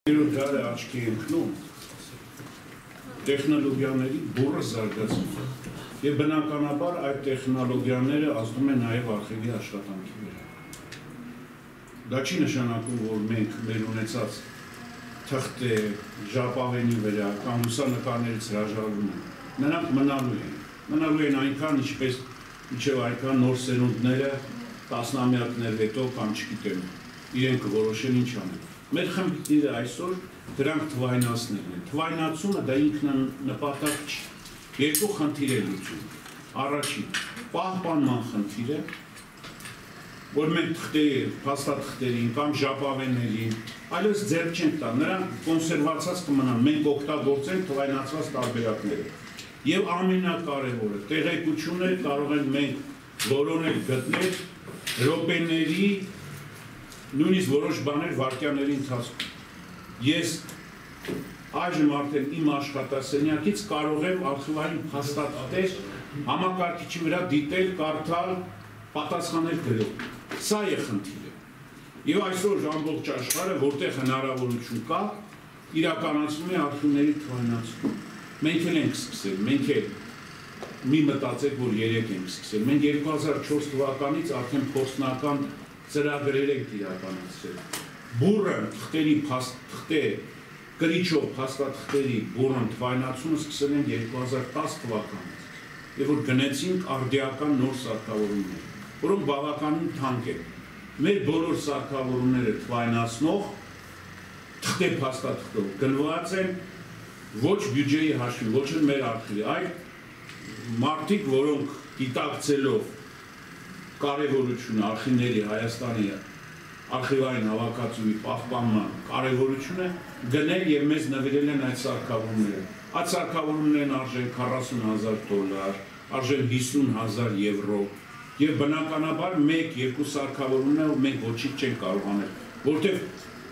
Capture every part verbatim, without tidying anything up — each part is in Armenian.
Դարը աչքի ընկնում տեխնոլոգիաների բուռը զարգացում եւ բնականաբար այդ տեխնոլոգիաները ազդում են նաեւ արխիվի աշխատանքի վրա։ Դա չի նշանակում, որ մենք մեր ունեցած թղթե, ժապավենի վրա կամ լուսանկարներից հրաժարվում ենք։ Նրանք մնալու են։ Մնալու են այնքան, ինչպես մինչեւ այնքան նոր սերունդները տասնամյակներ հետո կամ չգիտեմ, իրենք կորոշեն ինչ անեն։ Մեր խնդիրը այսօր դրանք թվայնացնելն են։ Թվայնացումը դա ինքնանպատակ չի։ Երկու խնդիր է լուծում։ Առաջին, պահպանման խնդիրը, որ մենք թղթերի, փաստաթղթերին կամ ժապավեններին, այլևս ձեռք չենք տա, նրանք կոնսերվացած կմնան, մենք օգտագործենք թվայնացված տարբերակները։ Եվ ամենակարևորը, տեղեկությունները կարող են մենք որոնել գտնել րոպեների նույնիսկ որոշ բաներ վայրկյանների ընթացքում։ Ես այժմ արդեն իմ աշխատասենյակից կարող եմ արխիվային փաստաթղթեր համակարգիչի վրա դիտել, կարդալ, պատասխանել գրել։ Սա է խնդիրը։ Եվ այսօր ամբողջ աշխարհը, որտեղ հնարավորություն կա, իրականացնում է արխիվների թվայնացում։ Մենք էլ ենք սկսել, մենք էլ մի մտածեք, որ երեք ենք սկսել։ Մենք երկու հազար չորս թվականից արդեն փորձնական ծրագրեր ենք իրականացրել։ Բուռը թղթերի թղթեր, կրիչով փաստաթղթերի բուռն թվայնացումը սկսել են երկու հազար տասը թվականից, եւ որ գնեցինք արդիական նոր սարքավորումներ, որոնք բավականին թանկ են։ Մեր բոլոր սարքավորումները թվայնացնող թղթե փաստաթղթով գնված են ոչ բյուջեի հաշվին, ոչ էլ մեր արխիվի, այլ մարդիկ, որոնք գիտակցելով կարևորությունը արխիվների Հայաստանի արխիվային հավաքածուի պահպանման կարևորությունը գնել եւ մեզ նվիրել են այդ սարքավորումները։ Այդ սարքավորումներն արժեն քառասուն հազար դոլար, արժեն հիսուն հազար եվրո եւ բնականաբար մեկ-երկու սարքավորումներով մենք ոչինչ չենք կարող անել, որտեւ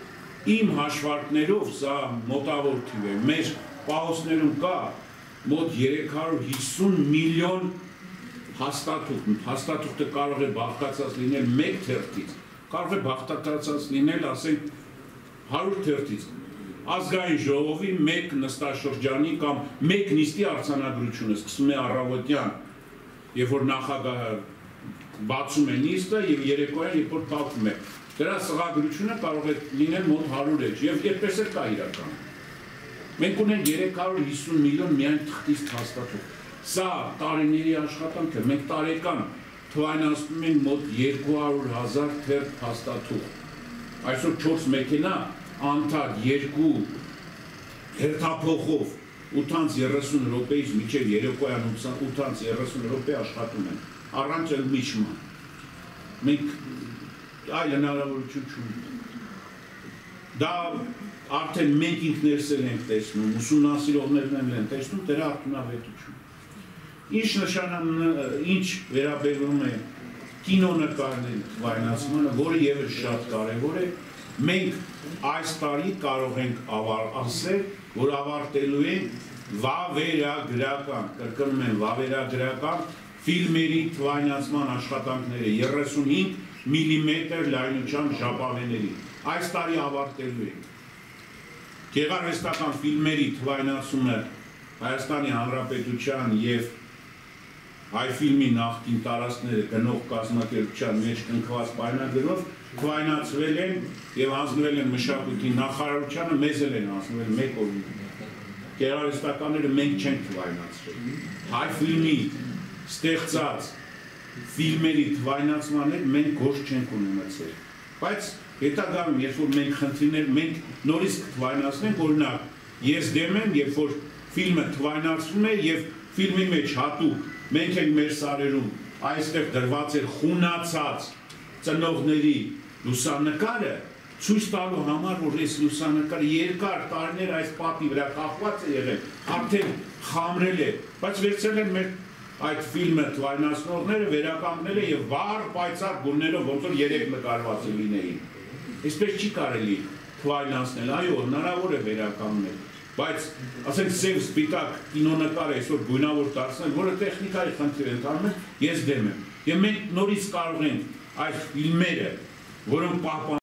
իմ հաշվարկներով սա մոտավոր թիվ է, մեր պահոցներում կա մոտ երեք հարյուր հիսուն միլիոն հաստատուկ, հաստատուկը կարող է բաղկացած լինել մեկ թերթից, կարող է բաղկացած լինել, ասենք, հարյուր թերթից, ազգային ժողովի մեկ նստաշրջանի կամ մեկ նիստի արձանագրությունը սկսում է առավոտյան, երբ որ նախագահը բացում է նիստը եւ երեկոյան երբ որ փակվում է, դրա սղագրությունը կարող է լինել մոտ հարյուր էջ եւ այդպես էլ կա իրականում։ Մենք ունենք երեք հարյուր հիսուն միլիոն միայն թղթից հաստատուկ։ Սա տարիների աշխատանք է, մենք տարեկան թվայնացնում ենք մոտ երկու հարյուր հազար թերթ փաստաթուղթ։ Այսօր չորս մեքենա անթադ երկու հերթափոխով ութից երեսուն րոպեից մինչև երեկոյան ութից երեսուն րոպե աշխատում են, առանց ըմբիշման։ Մենք այլ հնարավորություն չունենք։ Դա արդեն մենք ինքներս ենք տեսնում, ուսումնասիրողներն են տեսնում դրա արդյունավետությունը։ Ինչ նշանակում, ինչ վերաբերում է կինոնկարների թվայնացմանը, որը ևս շատ կարևոր է, մենք այս տարի կարող ենք ասել, որ ավարտելու ենք վավերագրական, կրկնում են վավերագրական ֆիլմերի թվայնացման աշխատանքները երեսունհինգ միլիմետր լայնության ժապավենների։ Այս տարի ավարտելու ենք։ Գեղարվեստական ֆիլմերի թվայնացումը Հայաստանի Հանրապետության եւ հայ ֆիլմի նախկին տարածքները գնող կազմակերպության մեջ կնքված պայմանագրով թվայնացվել են եւ հանձնվել են մշակույթի նախարարությանը, մեզ էլ են հանձնվել մեկ օր։ Գեղարվեստականները մենք չենք թվայնացրել։ Հայ ֆիլմի ստեղծած ֆիլմերի թվայնացման հետ մենք գործ չենք ունեցել։ Բայց հետագայում, երբ որ մենք խնդիրներ, մենք նորից կթվայնացնենք, օրինակ, ես դեմ եմ, երբ որ ֆիլմը թվայնացվում է եւ ֆիլմի մեջ հատուկ մենք ենք մեր սարերում այստեղ դրված էր խունացած ծնողների լուսանկարը, ցույց տալու համար, որ այս լուսանկարը երկար տարիներ այս պատի վրա կախված է եղել, արդեն խամրել է, բայց վերցրել են մեր այդ ֆիլմը թվայնացնողները, վերականգնել են եւ վառ պայծառ գույներով ոնց որ երեք նկարված լինեին։ Այսպես չի կարելի թվայնացնել, այո, հնարավոր է վերականգնել, բայց ասենք սև սպիտակ կինոնկարը այսօր գույնավոր դարձնել, որը տեխնիկայի խնդիր է ընդհանրապես, ես դեմ եմ։ Եվ մենք նորից կարող ենք այս ֆիլմերը, որոնք պահպան